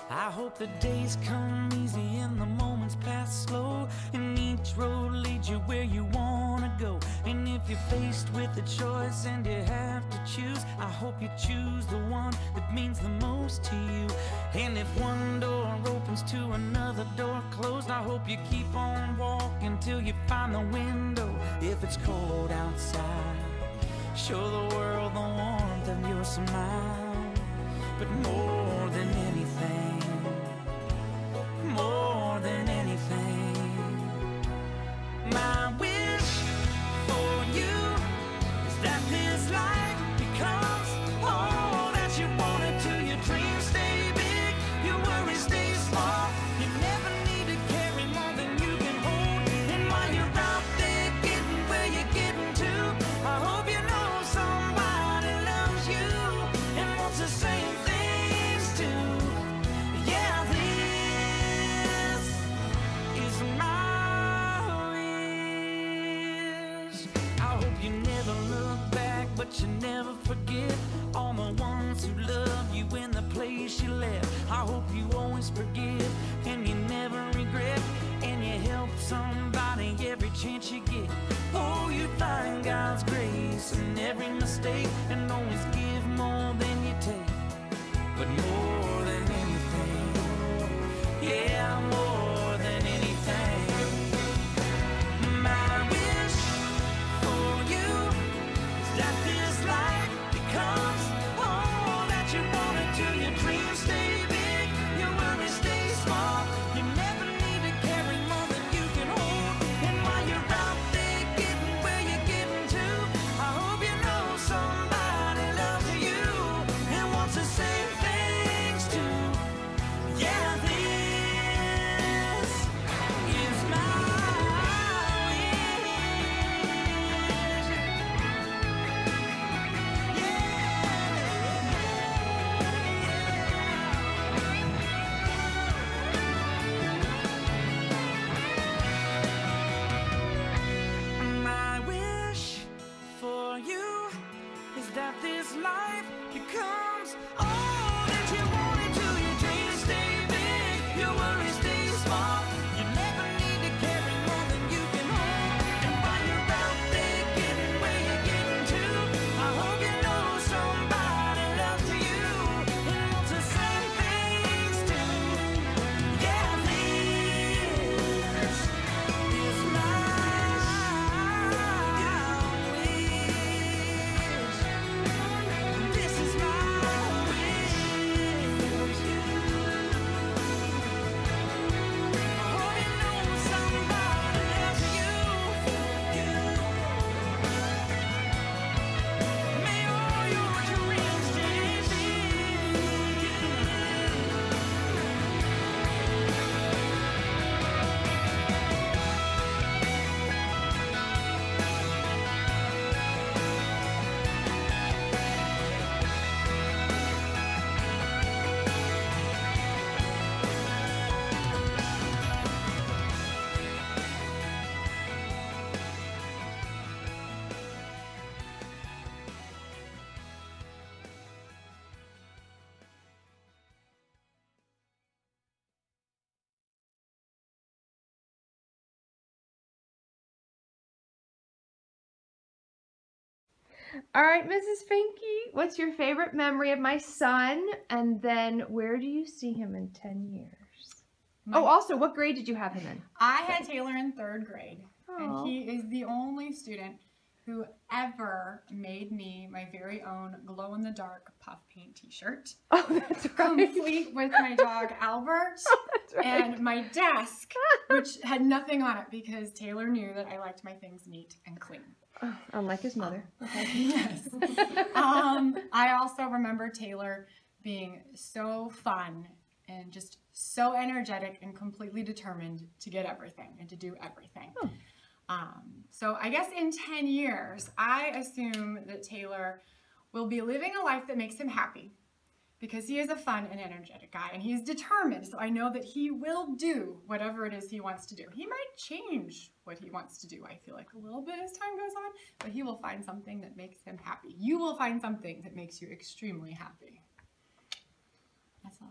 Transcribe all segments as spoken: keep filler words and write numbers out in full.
I hope the days come easy and the moments pass slow, and each road leads you where you wanna go. And if you're faced with a choice and you have to choose, I hope you choose the one that means the most to you. And if one door opens to another door closed, I hope you keep on walking till you find the window. If it's cold outside, show the world the warmth of your smile. But more than anything, more than anything, my wish for you is that this life becomes all that you want it to. Your dreams stay big, your worries stay small. You never need to carry more than you can hold. And while you're out there getting where you're getting to, I hope you know somebody loves you and wants the same things too. Yeah, this is my wish. I hope you never look back, but you never forget all the ones who love you in the place you left. I hope you always forgive and you never regret, and you help somebody every chance you get. Oh, you find God's grace in every mistake, and always give more than you take. But more than anything, yeah, more than anything, my wish for you is that this life becomes all that you want it to. Your dreams stay big, your worries stay small. You never need to carry more than you can hold. And while you're out there getting where you're getting to, I hope you know somebody loves you and wants the same things too. Yeah, this is my wish. My wish for you is that this life becomes all that you want it to. Your dreams stay big, your worries stay small. You never need to carry more than you can hold. And while you're out there getting where you're getting to, I hope you know somebody loves you and wants the same things too. Yeah, this is my wish. This is my wish. I hope you know somebody loves you. May all your dreams stay big. All right, Missus Finke, what's your favorite memory of my son? And then where do you see him in ten years? My- Oh, also, what grade did you have him in? I had Taylor in third grade, Aw. and he is the only student who ever made me my very own glow-in-the-dark puff paint t-shirt, Oh, that's right. complete with my dog Albert, That's right. and my desk, which had nothing on it because Taylor knew that I liked my things neat and clean. Oh, unlike his mother. Yes. um, I also remember Taylor being so fun and just so energetic and completely determined to get everything and to do everything. Oh. Um, so I guess in ten years, I assume that Taylor will be living a life that makes him happy, because he is a fun and energetic guy, and he's determined. So I know that he will do whatever it is he wants to do. He might change what he wants to do, I feel like, a little bit as time goes on, but he will find something that makes him happy. You will find something that makes you extremely happy. That's all I got.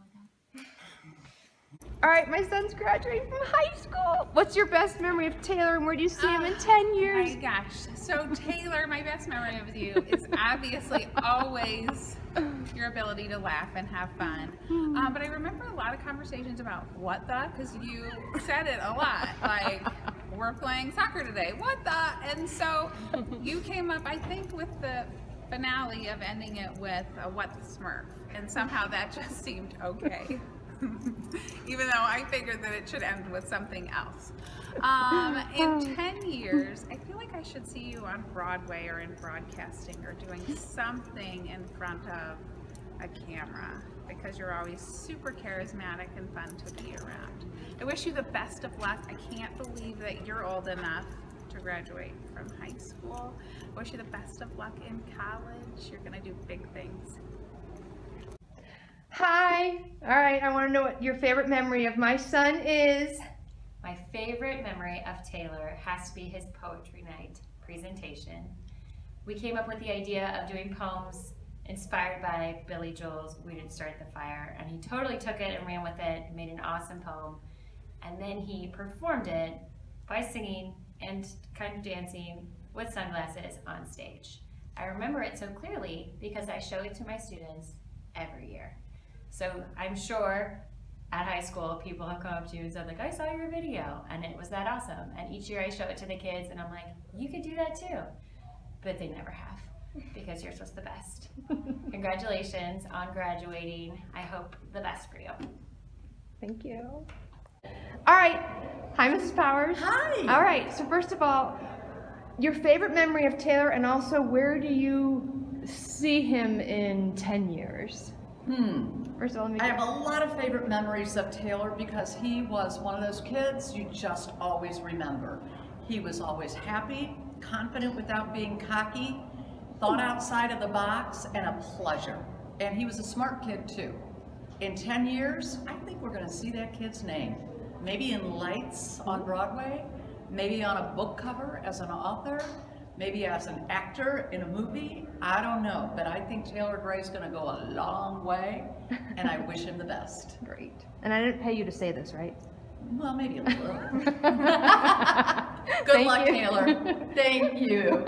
All right, my son's graduating from high school. What's your best memory of Taylor, and where do you see him in ten years? Oh my gosh. So Taylor, my best memory of you is obviously always your ability to laugh and have fun. Um, but I remember a lot of conversations about what the, because you said it a lot. Like, we're playing soccer today. What the? And so you came up, I think, with the finale of ending it with a what the Smurf. And somehow that just seemed okay. Even though I figured that it should end with something else. Um, in ten years, I feel like I should see you on Broadway or in broadcasting or doing something in front of a camera, because you're always super charismatic and fun to be around. I wish you the best of luck. I can't believe that you're old enough to graduate from high school. I wish you the best of luck in college. You're gonna do big things. Hi. All right, I want to know what your favorite memory of my son is. My favorite memory of Taylor has to be his poetry night presentation. We came up with the idea of doing poems inspired by Billy Joel's We Didn't Start the Fire, and he totally took it and ran with it, made an awesome poem, and then he performed it by singing and kind of dancing with sunglasses on stage. I remember it so clearly because I show it to my students every year. So I'm sure at high school people have come up to you and said, like, I saw your video and it was that awesome. And each year I show it to the kids and I'm like, you could do that too. But they never have, because yours was the best. Congratulations on graduating. I hope the best for you. Thank you. All right. Hi, Missus Powers. Hi. All right. So first of all, your favorite memory of Taylor, and also where do you see him in ten years? Hmm. First of all, let me I have a lot of favorite memories of Taylor because he was one of those kids you just always remember. He was always happy, confident without being cocky, thought outside of the box, and a pleasure. And he was a smart kid too. In ten years, I think we're gonna see that kid's name. Maybe in lights on Broadway, maybe on a book cover as an author, maybe as an actor in a movie. I don't know, but I think Taylor Gray's gonna go a long way, and I wish him the best. Great. And I didn't pay you to say this, right? Well, maybe a little. Good Thank luck, you. Taylor. Thank you.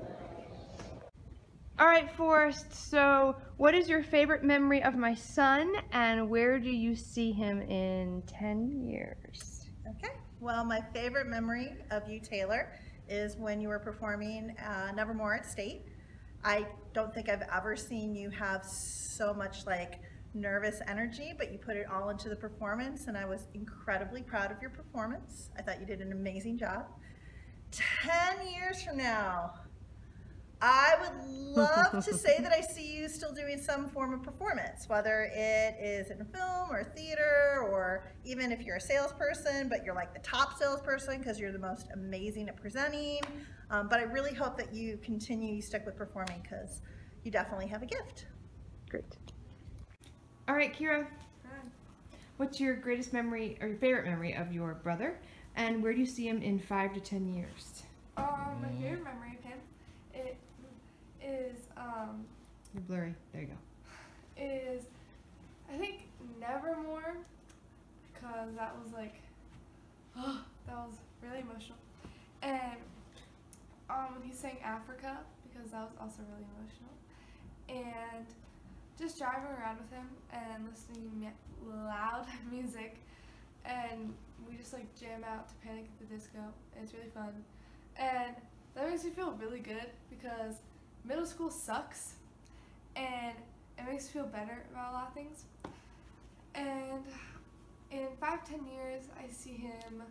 All right, Forrest, so what is your favorite memory of my son, and where do you see him in ten years? Okay, well, my favorite memory of you, Taylor, is when you were performing uh, Nevermore at State. I don't think I've ever seen you have so much like nervous energy, but you put it all into the performance, and I was incredibly proud of your performance. I thought you did an amazing job. ten years from now, I would love to say that I see you still doing some form of performance, whether it is in film or theater, or even if you're a salesperson, but you're like the top salesperson because you're the most amazing at presenting. Um, but I really hope that you continue, you stick with performing, because you definitely have a gift. Great. All right, Kira, what's your greatest memory, or your favorite memory of your brother, and where do you see him in five to ten years? Um, my favorite memory of him, it is, um, You're blurry. There you go. is, I think, Nevermore, because that was like, oh, that was really emotional. And um, when he sang Africa, because that was also really emotional. And just driving around with him and listening to loud music, and we just like jam out to Panic at the Disco. It's really fun. And that makes me feel really good because middle school sucks, and it makes me feel better about a lot of things. And in five, ten years, I see him,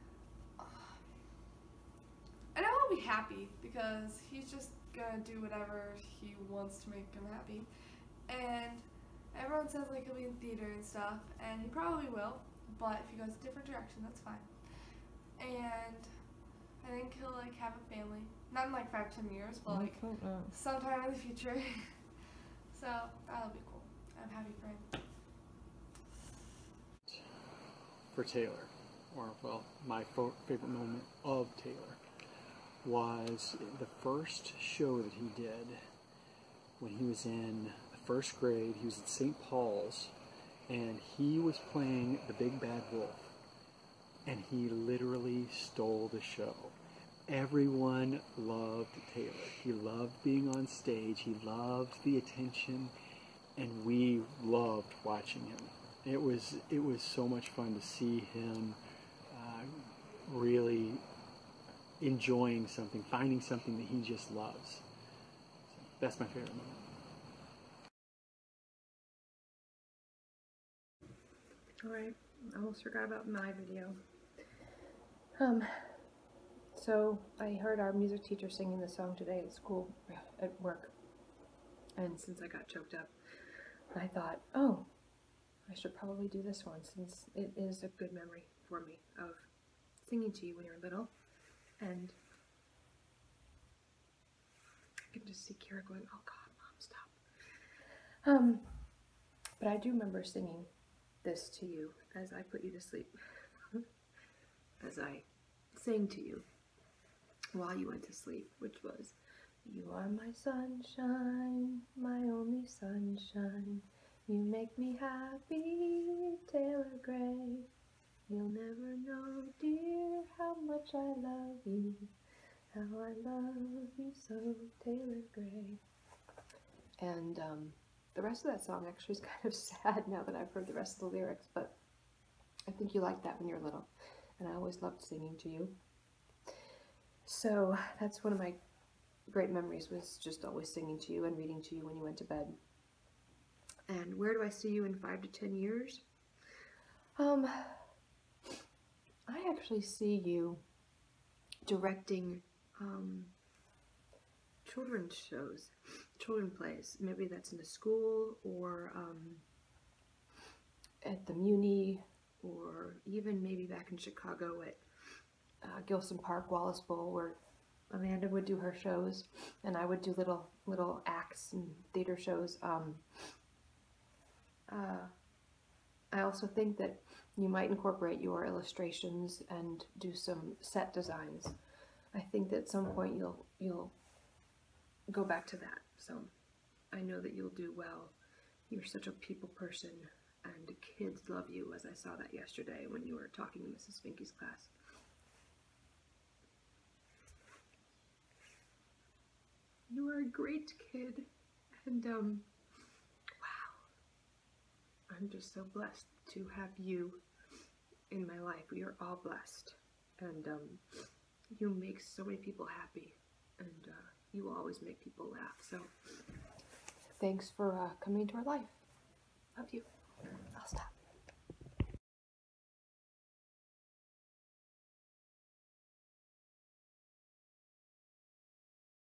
I know he'll be happy because he's just gonna do whatever he wants to make him happy. And everyone says like he'll be in theater and stuff, and he probably will, but if he goes a different direction, that's fine. And I think he'll like have a family. Not in like five, ten years, but like sometime in the future. So that'll be cool. I'm happy for him. For Taylor, or well, my fo- favorite moment of Taylor was the first show that he did when he was in the first grade. He was at Saint Paul's, and he was playing the big bad wolf, and he literally stole the show. Everyone loved Taylor. He loved being on stage. He loved the attention, and we loved watching him. It was it was so much fun to see him uh, really enjoying something, finding something that he just loves. So that's my favorite moment. Alright, I almost forgot about my video. Um, so I heard our music teacher singing the song today at school, at work, and since I got choked up, I thought, oh, I should probably do this one since it is a good memory for me of singing to you when you were little, and I can just see Kira going, oh God, Mom, stop. Um, but I do remember singing this to you as I put you to sleep, as I sang to you while you went to sleep, which was, you are my sunshine, my only sunshine, you make me happy, Taylor Gray, you'll never know, dear, how much I love you, how I love you so, Taylor Gray. And um, the rest of that song actually is kind of sad now that I've heard the rest of the lyrics, but I think you liked that when you were little, and I always loved singing to you. So that's one of my great memories, was just always singing to you and reading to you when you went to bed. And where do I see you in five to ten years? Um, I actually see you directing um, children's shows, children plays. Maybe that's in a school, or um, at the Muni, or even maybe back in Chicago at uh, Gilson Park, Wallace Bowl, where Amanda would do her shows, and I would do little little acts and theater shows. Um, uh, I also think that you might incorporate your illustrations and do some set designs. I think that at some point you'll you'll go back to that. So I know that you'll do well. You're such a people person, and kids love you, as I saw that yesterday when you were talking to Missus Finke's class. You are a great kid, and um, wow, I'm just so blessed to have you in my life. We are all blessed, and um, you make so many people happy, and uh, you always make people laugh. So thanks for uh, coming into our life. Love you. I'll stop.